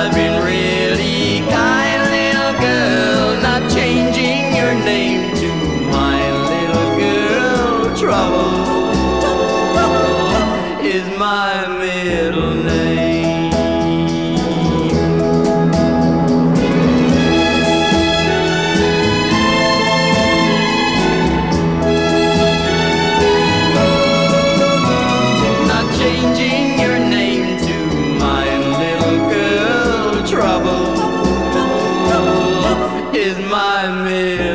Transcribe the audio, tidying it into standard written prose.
I've been really kind, little girl, not changing your name to my little girl. Trouble is my middle name. Changing your name to my little girl. Trouble is my middle